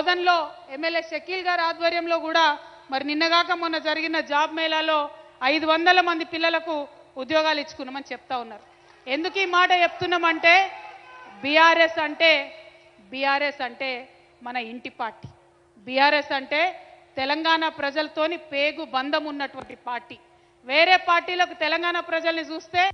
బోధన్లో MLA Shakeel గారి ఆధ్వర్యంలో కూడా మరి నిన్నగాక మొన్న జరిగిన జాబ్ మేళాలో 500 మంది పిల్లలకు ఉద్యోగాలు ఇచ్చుకున్నామని చెప్తా ఉన్నారు. ఎందుకు ఈ మాట చెప్తున్నామంటే బీఆర్ఎస్ అంటే మన ఇంటి పార్టీ. బీఆర్ఎస్ అంటే తెలంగాణ ప్రజలతోని పేగు బంధం ఉన్నటువంటి పార్టీ. వేరే పార్టీలకు తెలంగాణ ప్రజల్ని చూస్తే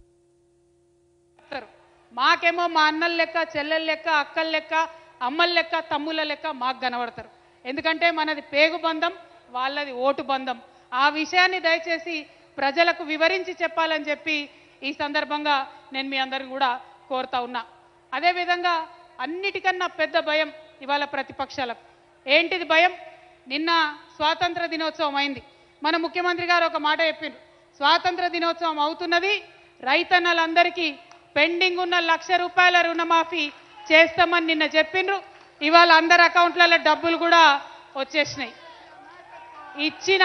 మాకేమో మా అన్నల లెక్క, చెల్లెల లెక్క, అక్కల లెక్క, అమ్మల లెక్క, తమ్ముల లెక్క మాకు కనబడతారు. ఎందుకంటే మనది పేగు బంధం, వాళ్ళది ఓటు బంధం. ఆ విషయాన్ని దయచేసి ప్రజలకు వివరించి చెప్పాలని చెప్పి ఈ సందర్భంగా నేను మీ అందరిని కూడా కోరుతా ఉన్నా. అదేవిధంగా అన్నిటికన్నా పెద్ద భయం ఇవాళ ప్రతిపక్షాలకు. ఏంటిది భయం? నిన్న స్వాతంత్ర దినోత్సవం అయింది. మన ముఖ్యమంత్రి గారు ఒక మాట చెప్పిండ్రు, స్వాతంత్ర దినోత్సవం అవుతున్నది, రైతన్నలందరికీ పెండింగ్ ఉన్న ₹1,00,000 రుణమాఫీ చేస్తామని నిన్న చెప్పిండ్రు. ఇవాళ అందరి అకౌంట్లలో డబ్బులు కూడా వచ్చేసినాయి. ఇచ్చిన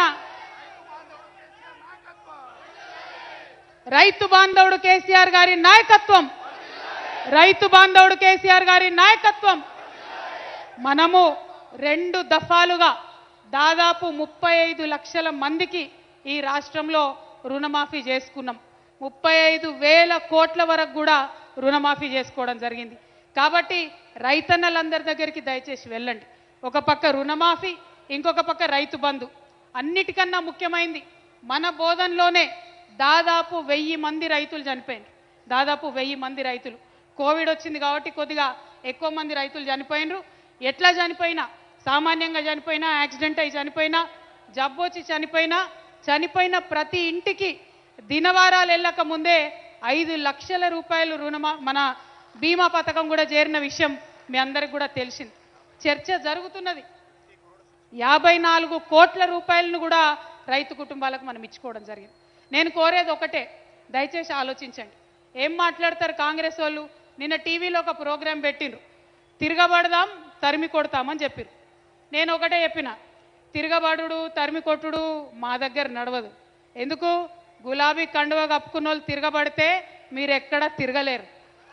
రైతు బాంధవుడు కేసీఆర్ గారి నాయకత్వం, రైతు బాంధవుడు కేసీఆర్ గారి నాయకత్వం. మనము 2 దఫాలుగా దాదాపు 35 లక్షల మందికి ఈ రాష్ట్రంలో రుణమాఫీ చేసుకున్నాం. 35,000 కోట్ల వరకు కూడా రుణమాఫీ చేసుకోవడం జరిగింది. కాబట్టి రైతన్నలందరి దగ్గరికి దయచేసి వెళ్ళండి. ఒక పక్క రుణమాఫీ, ఇంకొక పక్క రైతు బంధు. అన్నిటికన్నా ముఖ్యమైనది మన బోధనలోనే దాదాపు 1000 మంది రైతులు చనిపోయారు. దాదాపు 1000 మంది రైతులు. కోవిడ్ వచ్చింది కాబట్టి కొద్దిగా ఎక్కువ మంది రైతులు చనిపోయినరు. ఎట్లా చనిపోయినా, సామాన్యంగా చనిపోయినా, యాక్సిడెంట్ అయి చనిపోయినా, జబ్బు వచ్చి చనిపోయినా, చనిపోయిన ప్రతి ఇంటికి దినవారాలు వెళ్ళక ముందే ₹5 లక్షల మన బీమా పథకం కూడా చేరిన విషయం మీ అందరికి కూడా తెలిసింది. చర్చ జరుగుతున్నది. 54 కోట్ల రూపాయలను కూడా రైతు కుటుంబాలకు మనం ఇచ్చుకోవడం జరిగింది. నేను కోరేది ఒకటే, దయచేసి ఆలోచించండి. ఏం మాట్లాడతారు కాంగ్రెస్ వాళ్ళు? నిన్న టీవీలో ఒక ప్రోగ్రాం పెట్టిండ్రు, తిరగబడదాం తరిమి కొడతామని చెప్పారు. నేను ఒకటే చెప్పిన, తిరగబడుడు తరిమి కొట్టుడు మా దగ్గర నడవదు. ఎందుకు? గులాబీ కండువ కప్పుకున్న వాళ్ళు తిరగబడితే మీరు ఎక్కడ తిరగలేరు.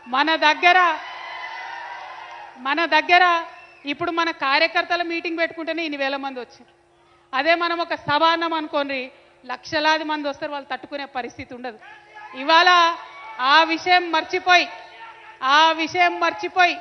మన దగ్గర ఇప్పుడు మన కార్యకర్తల మీటింగ్ పెట్టుకుంటేనే ఇన్ని వేల మంది వచ్చారు. అదే మనం ఒక సభ అన్నాం అనుకోండి, లక్షలాది మంది వస్తారు, వాళ్ళు తట్టుకునే పరిస్థితి ఉండదు. ఇవాళ ఆ విషయం మర్చిపోయి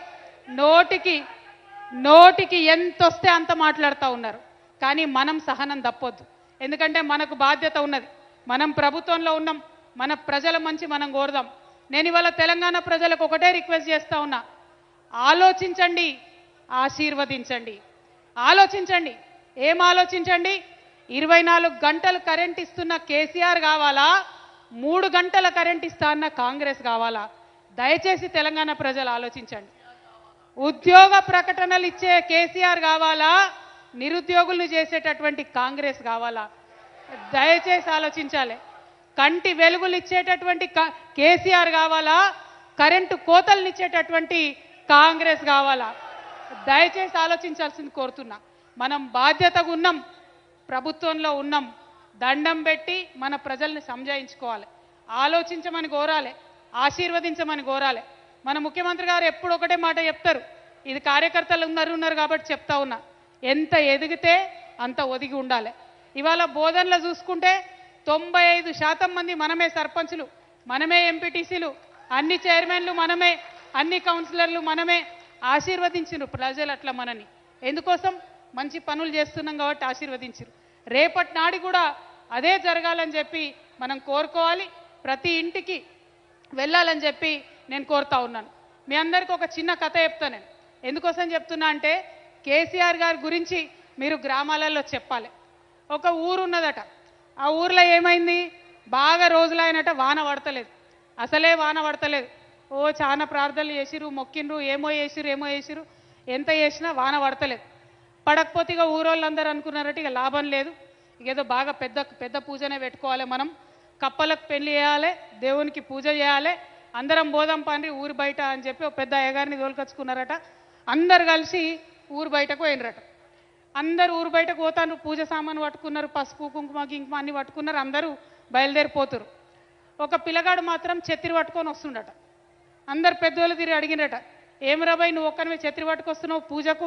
నోటికి ఎంత వస్తే అంత మాట్లాడుతూ ఉన్నారు. కానీ మనం సహనం తప్పొద్దు. ఎందుకంటే మనకు బాధ్యత ఉన్నది. మనం ప్రభుత్వంలో ఉన్నాం, మన ప్రజల మంచి మనం కోరుదాం. నేను ఇవాళ తెలంగాణ ప్రజలకు ఒకటే రిక్వెస్ట్ చేస్తా ఉన్నా, ఆలోచించండి, ఆశీర్వదించండి. ఆలోచించండి. ఏం ఆలోచించండి? 24 గంటలు కరెంట్ ఇస్తున్న కేసీఆర్ కావాలా, 3 గంటల కరెంట్ ఇస్తా అన్న కాంగ్రెస్ కావాలా? దయచేసి తెలంగాణ ప్రజలు ఆలోచించండి. ఉద్యోగ ప్రకటనలు ఇచ్చే కేసీఆర్ కావాలా, నిరుద్యోగులను చేసేటటువంటి కాంగ్రెస్ కావాలా? దయచేసి ఆలోచించాలి. కంటి వెలుగులు ఇచ్చేటటువంటి కేసీఆర్ కావాలా, కరెంటు కోతలు ఇచ్చేటటువంటి కాంగ్రెస్ కావాలా? దయచేసి ఆలోచించాల్సింది కోరుతున్నా. మనం బాధ్యతగా ఉన్నాం, ప్రభుత్వంలో ఉన్నాం. దండం పెట్టి మన ప్రజల్ని సంజాయించుకోవాలి. ఆలోచించమని కోరాలి, ఆశీర్వదించమని కోరాలి. మన ముఖ్యమంత్రి గారు ఎప్పుడు ఒకటే మాట చెప్తారు, ఇది కార్యకర్తలు ఉన్నారు కాబట్టి చెప్తా ఉన్నా, ఎంత ఎదిగితే అంత ఒదిగి ఉండాలి. ఇవాళ బోధనలో చూసుకుంటే 95% మంది మనమే సర్పంచులు, మనమే ఎంపీటీసీలు, అన్ని చైర్మన్లు మనమే, అన్ని కౌన్సిలర్లు మనమే. ఆశీర్వదించారు ప్రజలు అట్లా మనని. ఎందుకోసం? మంచి పనులు చేస్తున్నాం కాబట్టి ఆశీర్వదించారు. రేపటి నాడు కూడా అదే జరగాలని చెప్పి మనం కోరుకోవాలి. ప్రతి ఇంటికి వెళ్ళాలని చెప్పి నేను కోరుతా ఉన్నాను. మీ అందరికీ ఒక చిన్న కథ చెప్తాను. నేను ఎందుకోసం చెప్తున్నా అంటే, కేసీఆర్ గారి గురించి మీరు గ్రామాలలో చెప్పాలి. ఒక ఊరు ఉన్నదట. ఆ ఊర్లో ఏమైంది? బాగా రోజులైనట వాన పడతలేదు, అసలే వాన పడతలేదు. చాలా ప్రార్థనలు చేసిరు, మొక్కిండ్రు, ఏమో చేసిరు, ఎంత చేసినా వాన పడతలేదు. పడకపోతే ఇక ఊరోళ్ళందరూ అనుకున్నారట ఇక లాభం లేదు, ఇకేదో బాగా పెద్ద పూజనే పెట్టుకోవాలి, మనం కప్పలకు పెళ్లి చేయాలి, దేవునికి పూజ చేయాలి, అందరం బోధం పండ్రి ఊరు బయట అని చెప్పి ఒక పెద్ద అయ్యగారిని తోలుకొచ్చుకున్నారట. అందరు కలిసి ఊరు బయటకు పోయినరట. అందరు ఊరు బయటకు పోతారు, పూజ సామాను పట్టుకున్నారు, పసుపు కుంకుమ గింకుమ అన్ని పట్టుకున్నారు, అందరూ బయలుదేరిపోతారు. ఒక పిల్లగాడు మాత్రం ఛత్రి పట్టుకొని వస్తుండట. అందరు పెద్దోళ్ళు తిరిగి అడిగినట, ఏం రాబాయ్ నువ్వు ఒక్కనివే ఛత్రి పట్టుకొస్తున్నావు పూజకు,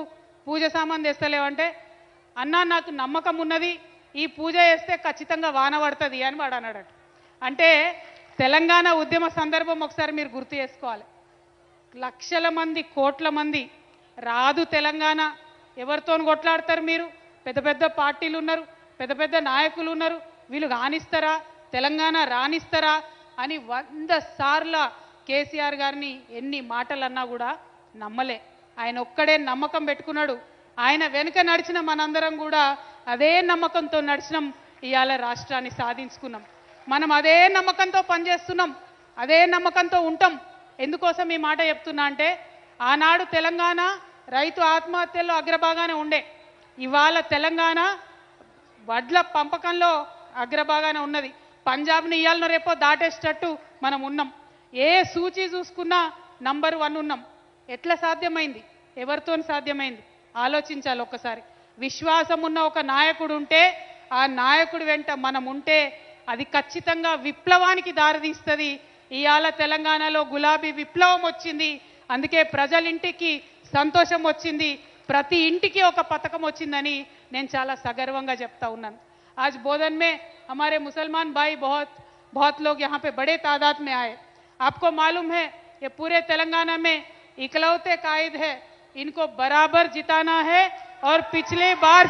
పూజ సామాన్ తెస్తలేవంటే అన్నా నాకు నమ్మకం ఉన్నది ఈ పూజ చేస్తే ఖచ్చితంగా వాన పడుతుంది అని వాడు అన్నాడట. అంటే తెలంగాణ ఉద్యమ సందర్భం ఒకసారి మీరు గుర్తు చేసుకోవాలి. లక్షల మంది కోట్ల మంది రాదు తెలంగాణ, ఎవరితో కొట్లాడతారు మీరు? పెద్ద పెద్ద పార్టీలు ఉన్నారు, పెద్ద పెద్ద నాయకులు ఉన్నారు, వీళ్ళు రానిస్తారా, తెలంగాణ రానిస్తారా అని 100 సార్ల కేసీఆర్ గారిని ఎన్ని మాటలు అన్నా కూడా నమ్మలే. ఆయన ఒక్కడే నమ్మకం పెట్టుకున్నాడు. ఆయన వెనుక నడిచిన మనందరం కూడా అదే నమ్మకంతో నడిచినాం, ఇవాళ రాష్ట్రాన్ని సాధించుకున్నాం. మనం అదే నమ్మకంతో పనిచేస్తున్నాం, అదే నమ్మకంతో ఉంటాం. ఎందుకోసం ఈ మాట చెప్తున్నా అంటే ఆనాడు తెలంగాణ రైతు ఆత్మహత్యల్లో అగ్రభాగానే ఉండే, ఇవాళ తెలంగాణ వడ్ల పంపకంలో అగ్రభాగానే ఉన్నది. పంజాబ్ని ఇవాళ రేపో దాటేసేటట్టు మనం ఉన్నాం. ఏ సూచి చూసుకున్నా నంబర్ 1 ఉన్నాం. ఎట్లా సాధ్యమైంది? ఎవరితో సాధ్యమైంది? ఆలోచించాలి ఒక్కసారి. విశ్వాసం ఉన్న ఒక నాయకుడు ఉంటే, ఆ నాయకుడి వెంట మనం ఉంటే అది ఖచ్చితంగా విప్లవానికి దారితీస్తుంది. ఇవాళ తెలంగాణలో గులాబీ విప్లవం వచ్చింది, అందుకే ప్రజలింటికి సంతోషం వచ్చింది, ప్రతి ఇంటికి ఒక పథకం వచ్చిందని నేను చాలా సగర్వంగా చెప్తా ఉన్నాను. आज बोधन में हमारे मुसलमान भाई बहुत लोग यहाँ पे बड़े तादाद में आए. आपको मालूम है ये पूरे तेलंगाना में इकलौते कायद है, इनको बराबर जिताना है और पिछली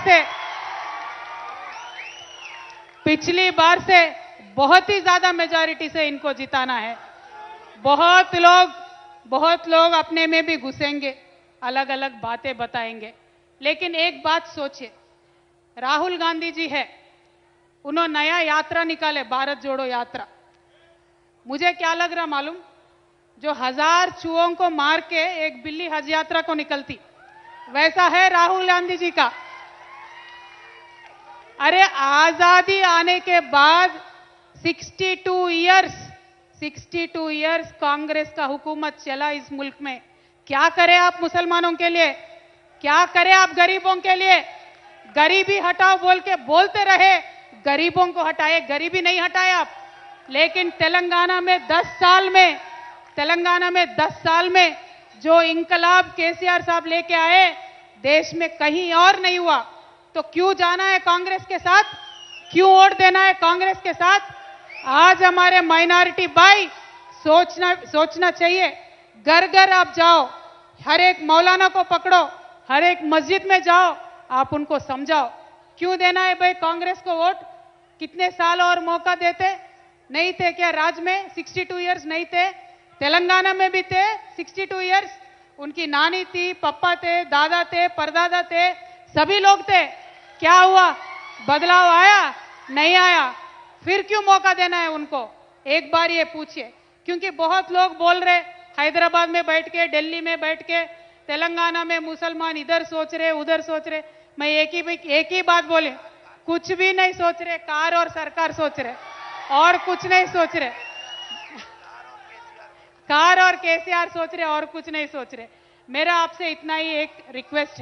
बार से बहुत ही ज्यादा मेजॉरिटी से इनको जिताना है. बहुत लोग अपने में भी घुसेंगे, अलग अलग बातें बताएंगे, लेकिन एक बात सोचिए, राहुल गांधी जी है, उन्होंने नया यात्रा निकाले, भारत जोड़ो यात्रा. मुझे क्या लग रहा मालूम? जो 1000 चूहों को मार के एक बिल्ली हज यात्रा को निकलती, वैसा है राहुल गांधी जी का. अरे आजादी आने के बाद 62 इयर्स कांग्रेस का हुकूमत चला इस मुल्क में. क्या करें आप मुसलमानों के लिए? क्या करें आप गरीबों के लिए? गरीबी हटाओ बोल के बोलते रहे, गरीबों को हटाए, गरीबी नहीं हटाए आप. लेकिन तेलंगाना में 10 साल में जो इंकलाब केसीआर साहब लेके आए, देश में कहीं और नहीं हुआ. तो क्यों जाना है कांग्रेस के साथ? क्यों वोट देना है कांग्रेस के साथ? आज हमारे माइनॉरिटी भाई सोचना चाहिए. घर घर आप जाओ, हर एक मौलाना को पकड़ो, हर एक मस्जिद में जाओ, आप उनको समझाओ क्यों देना है भाई कांग्रेस को वोट. कितने साल और मौका देते? नहीं थे क्या राज में? 62 इयर्स नहीं थे? तेलंगाना में भी थे 62 इयर्स. उनकी नानी थी, पापा थे, दादा थे, परदादा थे, सभी लोग थे. क्या हुआ? बदलाव आया? नहीं आया. फिर क्यों मौका देना है उनको? एक बार ये पूछिए. क्योंकि बहुत लोग बोल रहे हैदराबाद में बैठ के, दिल्ली में बैठ के, तेलंगाना में मुसलमान इधर सोच रहे उधर सोच रहे. मैं एक ही बात बोले, कुछ भी नहीं सोच रहे. कार और सरकार सोच रहे और कुछ नहीं सोच रहे. कार और केसीआर सोच रहे और कुछ नहीं सोच रहे. मेरा आपसे इतना ही एक रिक्वेस्ट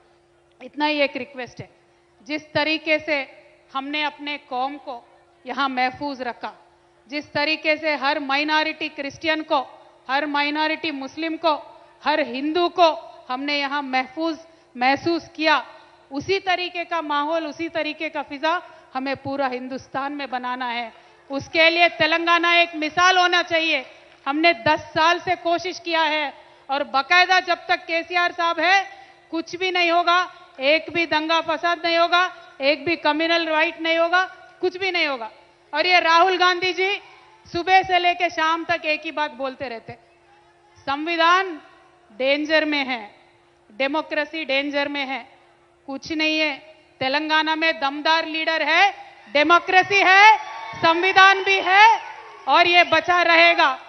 है, जिस तरीके से हमने अपने कौम को यहाँ महफूज रखा, जिस तरीके से हर माइनॉरिटी क्रिश्चियन को, हर माइनॉरिटी मुस्लिम को, हर हिंदू को हमने यहाँ महसूस किया, उसी तरीके का माहौल, उसी तरीके का फिजा हमें पूरा हिंदुस्तान में बनाना है. उसके लिए तेलंगाना एक मिसाल होना चाहिए. हमने 10 साल से कोशिश किया है और बाकायदा जब तक केसीआर साहब है कुछ भी नहीं होगा. एक भी दंगा फसाद नहीं होगा, एक भी कम्युनल राइट नहीं होगा, कुछ भी नहीं होगा. और ये राहुल गांधी जी सुबह से लेकर शाम तक एक ही बात बोलते रहते, संविधान डेंजर में है, डेमोक्रेसी डेंजर में है. कुछ नहीं है. तेलंगाना में दमदार लीडर है, डेमोक्रेसी है, संविधान भी है और ये बचा रहेगा.